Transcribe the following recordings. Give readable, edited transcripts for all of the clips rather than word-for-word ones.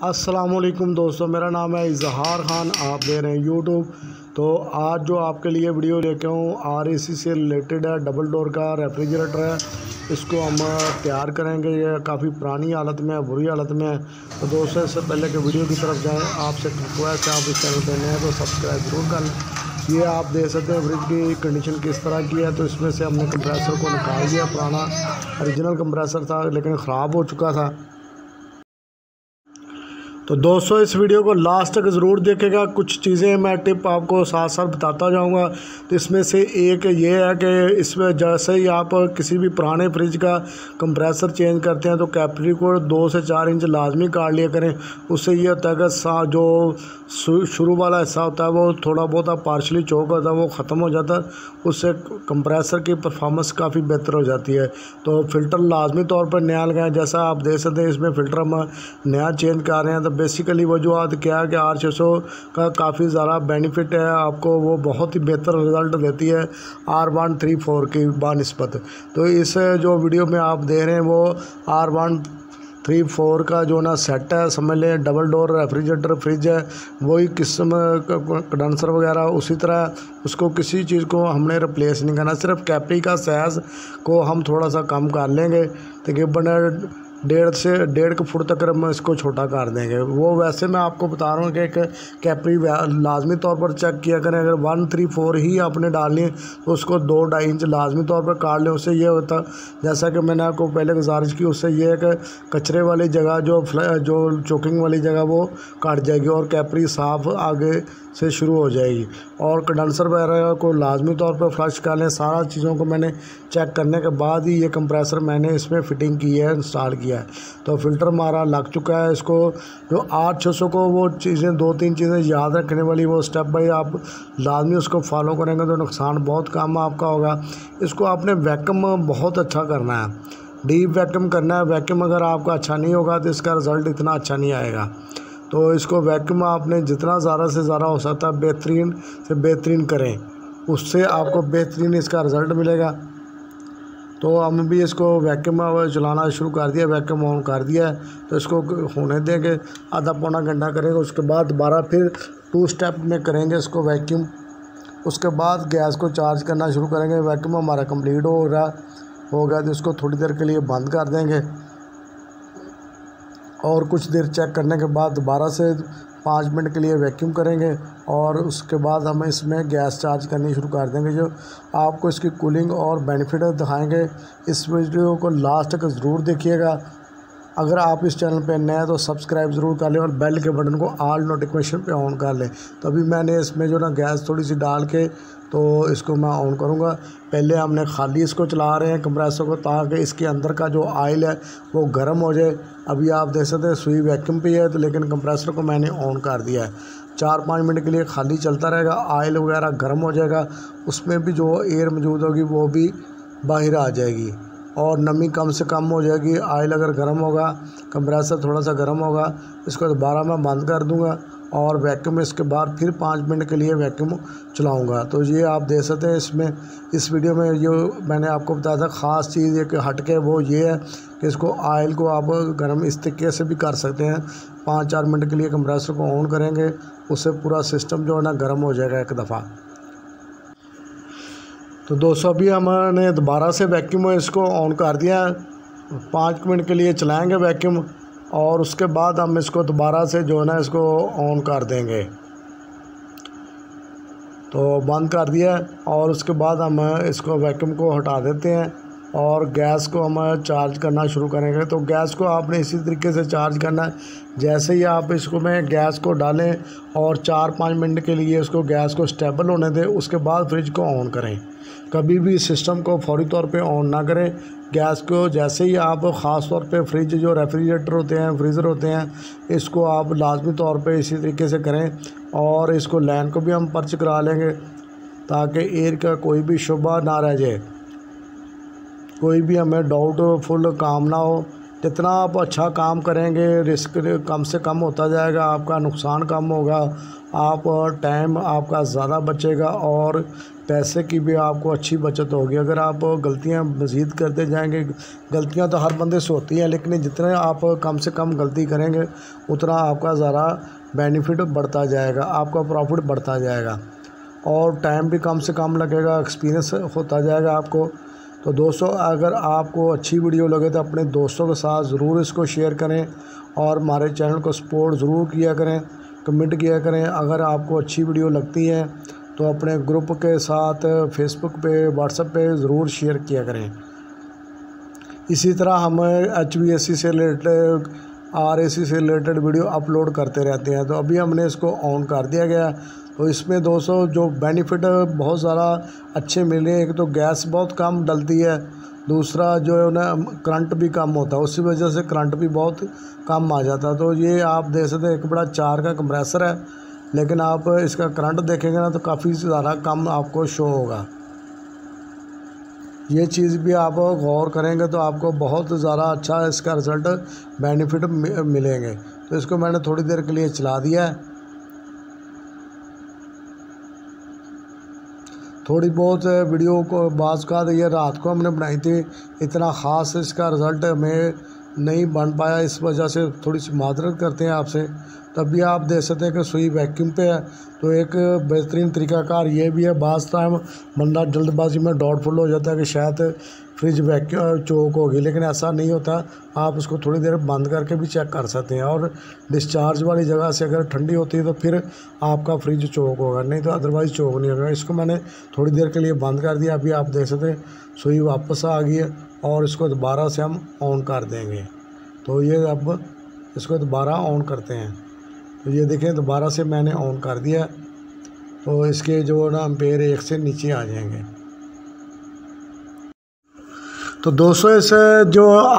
अस्सलामुअलैकुम दोस्तों, मेरा नाम है इजहार ख़ान। आप दे रहे हैं यूट्यूब। तो आज जो आपके लिए वीडियो लेके हूँ RAC से रिलेटेड है। डबल डोर का रेफ्रिजरेटर है, इसको हम तैयार करेंगे। ये काफ़ी पुरानी हालत में है, बुरी हालत में है। तो दोस्तों, इससे पहले कि वीडियो की तरफ जाएँ, आपसे रिक्वेस्ट है, आप इस चैनल पर नए हैं तो सब्सक्राइब ज़रूर कर लें। ये आप देख सकते हैं फ्रिज की कंडीशन किस तरह की है। तो इसमें से हमने कंप्रेसर को निकाल दिया। पुराना ओरिजिनल कंप्रेसर था लेकिन ख़राब हो चुका था। तो दोस्तों, इस वीडियो को लास्ट तक ज़रूर देखेगा। कुछ चीज़ें मैं टिप आपको साथ साथ बताता जाऊंगा। तो इसमें से एक ये है कि इसमें जैसे ही आप किसी भी पुराने फ्रिज का कंप्रेसर चेंज करते हैं तो कैपिलरी को 2 से 4 इंच लाजमी काट लिया करें। उससे ये होता है कि जो शुरू वाला हिस्सा होता है वो थोड़ा बहुत पार्शली चौक होता है, वो ख़त्म हो जाता है। उससे कंप्रेसर की परफॉर्मेंस काफ़ी बेहतर हो जाती है। तो फ़िल्टर लाजमी तौर पर नया लगाएं। जैसा आप देख सकते हैं, इसमें फ़िल्टर हम नया चेंज कर रहे हैं। तो बेसिकली वजूहत क्या है कि R600 का काफ़ी ज़्यादा बेनिफिट है आपको, वो बहुत ही बेहतर रिज़ल्ट देती है R134 की बानिस्बत। तो इस जो वीडियो में आप दे रहे हैं वो R134 का जो ना सेट है, समझ लें डबल डोर रेफ्रिजरेटर फ्रिज है। वही किस्म कंडेंसर वगैरह उसी तरह, उसको किसी चीज़ को हमने रिप्लेस नहीं करना। सिर्फ कैपरी का साइज़ को हम थोड़ा सा कम कर लेंगे, तकरीबन 1.5 फुट तक हम इसको छोटा कर देंगे। वो वैसे मैं आपको बता रहा हूँ कि एक कैपरी लाजमी तौर पर चेक किया करें। अगर 134 ही आपने डालनी है तो उसको 2-2.5 इंच लाजमी तौर पर काट लें। उससे ये होता, जैसा कि मैंने आपको पहले गुजारिश की, उससे ये है कि कचरे वाली जगह जो चोकिंग वाली जगह वो काट जाएगी और कैपरी साफ़ आगे से शुरू हो जाएगी। और कंडेंसर वगैरह को लाजमी तौर पर फ्लश कर लें। सारा चीज़ों को मैंने चेक करने के बाद ही ये कंप्रेसर मैंने इसमें फ़िटिंग की है, इंस्टॉल किया है। तो फ़िल्टर हमारा लग चुका है। इसको जो R600 को वो चीज़ें 2-3 चीज़ें याद रखने वाली, वो स्टेप बाई आप लाजमी उसको फॉलो करेंगे तो नुकसान बहुत कम आपका होगा। इसको आपने वैक्यूम बहुत अच्छा करना है, डीप वैक्यूम करना है। वैक्यूम अगर आपका अच्छा नहीं होगा तो इसका रिज़ल्ट इतना अच्छा नहीं आएगा। तो इसको वैक्यूम आपने जितना ज़्यादा से ज़्यादा हो सकता है बेहतरीन से बेहतरीन करें, उससे आपको बेहतरीन इसका रिज़ल्ट मिलेगा। तो हम भी इसको वैक्यूम चलाना शुरू कर दिया, वैक्यूम ऑन कर दिया है। तो इसको होने देंगे, आधा पौना घंटा करेंगे। उसके बाद दोबारा फिर 2 स्टेप में करेंगे इसको वैक्यूम। उसके बाद गैस को चार्ज करना शुरू करेंगे। वैक्यूम हमारा कंप्लीट हो गया तो इसको थोड़ी देर के लिए बंद कर देंगे और कुछ देर चेक करने के बाद दोबारा से 5 मिनट के लिए वैक्यूम करेंगे और उसके बाद हम इसमें गैस चार्ज करनी शुरू कर देंगे, जो आपको इसकी कूलिंग और बेनिफिट दिखाएंगे। इस वीडियो को लास्ट तक ज़रूर देखिएगा। अगर आप इस चैनल पे नए हैं तो सब्सक्राइब ज़रूर कर लें और बेल के बटन को ऑल नोटिफिकेशन पे ऑन कर लें। तो अभी मैंने इसमें जो ना गैस थोड़ी सी डाल के तो इसको मैं ऑन करूँगा। पहले हमने खाली इसको चला रहे हैं कंप्रेसर को, ताकि इसके अंदर का जो ऑयल है वो गर्म हो जाए। अभी आप देख सकते हैं सुई वैक्यूम पे है, तो लेकिन कंप्रेसर को मैंने ऑन कर दिया है। 4-5 मिनट के लिए खाली चलता रहेगा, ऑयल वगैरह गर्म हो जाएगा। उसमें भी जो एयर मौजूद होगी वो भी बाहर आ जाएगी और नमी कम से कम हो जाएगी। ऑयल अगर गर्म होगा, कंप्रेसर थोड़ा सा गर्म होगा, इसको दोबारा मैं बंद कर दूंगा और वैक्यूम इसके बाद फिर 5 मिनट के लिए वैक्यूम चलाऊंगा। तो ये आप देख सकते हैं इसमें, इस वीडियो में जो मैंने आपको बताया था ख़ास चीज़ एक हट के वो ये है कि इसको ऑयल को आप गर्म इस तरीके से भी कर सकते हैं। 5-4 मिनट के लिए कंप्रेसर को ऑन करेंगे, उससे पूरा सिस्टम जो है ना गर्म हो जाएगा एक दफ़ा। तो दोस्तों, अभी हमने दोबारा से वैक्यूम इसको ऑन कर दिया है। 5 मिनट के लिए चलाएंगे वैक्यूम और उसके बाद हम इसको दोबारा से जो है ना इसको ऑन कर देंगे। तो बंद कर दिया है और उसके बाद हम इसको वैक्यूम को हटा देते हैं और गैस को हम चार्ज करना शुरू करेंगे। तो गैस को आपने इसी तरीके से चार्ज करना है। जैसे ही आप इसको में गैस को डालें और 4-5 मिनट के लिए इसको गैस को स्टेबल होने दें, उसके बाद फ्रिज को ऑन करें। कभी भी सिस्टम को फौरी तौर पे ऑन ना करें। गैस को जैसे ही आप ख़ास तौर पे फ्रिज जो रेफ्रिजरेटर होते हैं, फ्रीज़र होते हैं, इसको आप लाजमी तौर पे इसी तरीके से करें। और इसको लाइन को भी हम पर्च करा लेंगे ताकि एयर का कोई भी शुबा ना रह जाए, कोई भी हमें डाउटफुल काम ना हो। जितना आप अच्छा काम करेंगे रिस्क कम से कम होता जाएगा, आपका नुकसान कम होगा, आप टाइम आपका ज़्यादा बचेगा और पैसे की भी आपको अच्छी बचत होगी। अगर आप गलतियां मज़ीद करते जाएंगे, गलतियां तो हर बंदे से होती हैं, लेकिन जितने आप कम से कम गलती करेंगे उतना आपका ज़रा बेनिफिट बढ़ता जाएगा, आपका प्रॉफिट बढ़ता जाएगा और टाइम भी कम से कम लगेगा, एक्सपीरियंस होता जाएगा आपको। तो दोस्तों, अगर आपको अच्छी वीडियो लगे तो अपने दोस्तों के साथ ज़रूर इसको शेयर करें और हमारे चैनल को सपोर्ट ज़रूर किया करें, कमेंट किया करें। अगर आपको अच्छी वीडियो लगती है तो अपने ग्रुप के साथ फेसबुक पे, व्हाट्सएप पे ज़रूर शेयर किया करें। इसी तरह हम HVAC से रिलेटेड, RAC से रिलेटेड वीडियो अपलोड करते रहते हैं। तो अभी हमने इसको ऑन कर दिया गया। तो इसमें दोस्तों जो बेनिफिट बहुत ज़्यादा अच्छे मिले, एक तो गैस बहुत कम डलती है, दूसरा जो है ना करंट भी कम होता है, उसी वजह से करंट भी बहुत कम आ जाता है। तो ये आप देख सकते हैं एक बड़ा 4 का कंप्रेसर है, लेकिन आप इसका करंट देखेंगे ना तो काफ़ी ज़्यादा कम आपको शो होगा। ये चीज़ भी आप गौर करेंगे तो आपको बहुत ज़्यादा अच्छा इसका रिज़ल्ट बेनिफिट मिलेंगे। तो इसको मैंने थोड़ी देर के लिए चला दिया है। थोड़ी बहुत वीडियो को बाज़ का ये रात को हमने बनाई थी, इतना ख़ास इसका रिज़ल्ट हमें नहीं बन पाया, इस वजह से थोड़ी सी माजरत करते हैं आपसे। तब भी आप देख सकते हैं कि सुई वैक्यूम पे है। तो एक बेहतरीन तरीक़ाकार ये भी है, बाज़ टाइम बंदा जल्दबाजी में डाउटफुल हो जाता है कि शायद फ्रिज वैक्यूम चोक होगी, लेकिन ऐसा नहीं होता। आप उसको थोड़ी देर बंद करके भी चेक कर सकते हैं और डिस्चार्ज वाली जगह से अगर ठंडी होती है तो फिर आपका फ्रिज चोक होगा, नहीं तो अदरवाइज़ चोक नहीं होगा। इसको मैंने थोड़ी देर के लिए बंद कर दिया। अभी आप देख सकते हैं सुई वापस आ गई है और इसको दोबारा से हम ऑन कर देंगे। तो ये अब इसको दोबारा ऑन करते हैं। तो ये देखें दोबारा से मैंने ऑन कर दिया। तो इसके जो ना एम्पेयर 1 से नीचे आ जाएंगे। तो दोस्तों, इस जो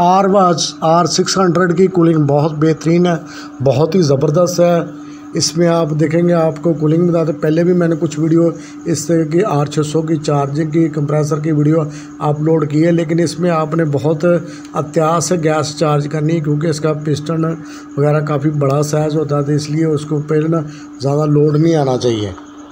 R600 की कूलिंग बहुत बेहतरीन है, बहुत ही ज़बरदस्त है। इसमें आप देखेंगे आपको कूलिंग बताते, पहले भी मैंने कुछ वीडियो इस तरह की R600 की चार्जिंग की कंप्रेसर की वीडियो अपलोड की है, लेकिन इसमें आपने बहुत एहतियात से गैस चार्ज करनी है क्योंकि इसका पिस्टन वगैरह काफ़ी बड़ा साइज़ होता है, तो इसलिए उसको पहले ना ज़्यादा लोड नहीं आना चाहिए।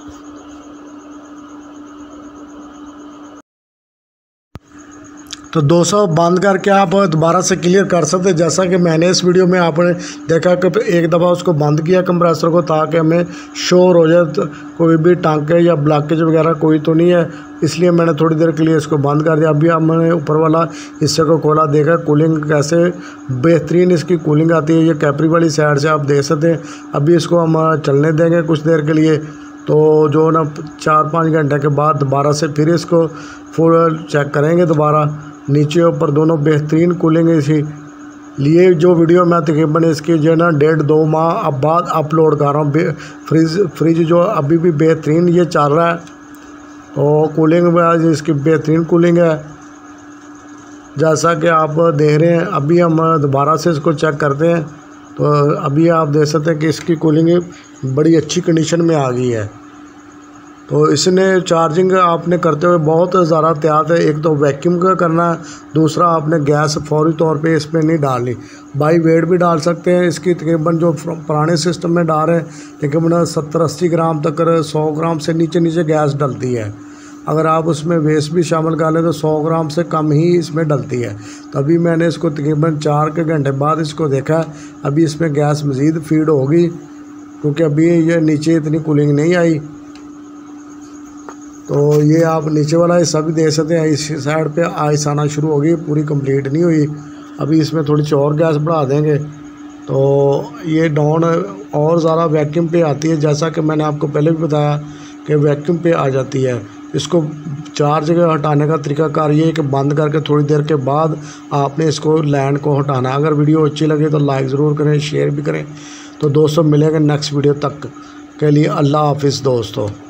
तो दोस्तों, बंद करके आप दोबारा से क्लियर कर सकते हैं। जैसा कि मैंने इस वीडियो में आपने देखा कि एक दफ़ा उसको बंद किया कंप्रेसर को, ताकि हमें श्योर हो जाए तो कोई भी टांके या ब्लॉकेज वगैरह कोई तो नहीं है, इसलिए मैंने थोड़ी देर के लिए इसको बंद कर दिया। अभी हमने ऊपर वाला हिस्से को खोला, देखा कूलिंग कैसे बेहतरीन इसकी कूलिंग आती है। ये कैपरी वाली साइड से आप देख सकते हैं। अभी इसको हम चलने देंगे कुछ देर के लिए। तो जो ना 4-5 घंटे के बाद दोबारा से फिर इसको फुल चेक करेंगे दोबारा, नीचे ऊपर दोनों बेहतरीन कूलिंग इसी लिए। जो वीडियो मैं तकरीबन इसकी जो है ना 1.5-2 माह अब बाद अपलोड कर रहा हूँ। फ्रिज जो अभी भी बेहतरीन ये चल रहा है। तो कूलिंग में इसकी बेहतरीन कूलिंग है, जैसा कि आप देख रहे हैं। अभी हम दोबारा से इसको चेक करते हैं। तो अभी आप देख सकते हैं कि इसकी कूलिंग बड़ी अच्छी कंडीशन में आ गई है। तो इसने चार्जिंग आपने करते हुए बहुत ज़्यादा एहतियात है। एक तो वैक्यूम का करना है, दूसरा आपने गैस फौरी तौर पे इसमें नहीं डालनी। बाई वेट भी डाल सकते हैं। इसकी तकरीबन जो पुराने सिस्टम में डाल रहे हैं तकरीबन 70-80 ग्राम तक, 100 ग्राम से नीचे गैस डलती है। अगर आप उसमें वेस्ट भी शामिल कर लें तो 100 ग्राम से कम ही इसमें डलती है। तो अभी मैंने इसको तकरीबन 4 घंटे बाद इसको देखा। अभी इसमें गैस मज़ीद फीड होगी क्योंकि अभी ये नीचे इतनी कूलिंग नहीं आई। तो ये आप नीचे वाला हिस्सा भी देख सकते हैं, इस साइड पे आइस आना शुरू होगी, पूरी कंप्लीट नहीं हुई। अभी इसमें थोड़ी सी और गैस बढ़ा देंगे तो ये डाउन और ज़्यादा वैक्यूम पे आती है। जैसा कि मैंने आपको पहले भी बताया कि वैक्यूम पे आ जाती है। इसको 4 जगह हटाने का तरीकाकार ये है कि बंद करके थोड़ी देर के बाद आपने इसको लैंड को हटाना। अगर वीडियो अच्छी लगे तो लाइक ज़रूर करें, शेयर भी करें। तो दोस्तों, मिलेंगे नेक्स्ट वीडियो तक के लिए। अल्लाह हाफिज़ दोस्तों।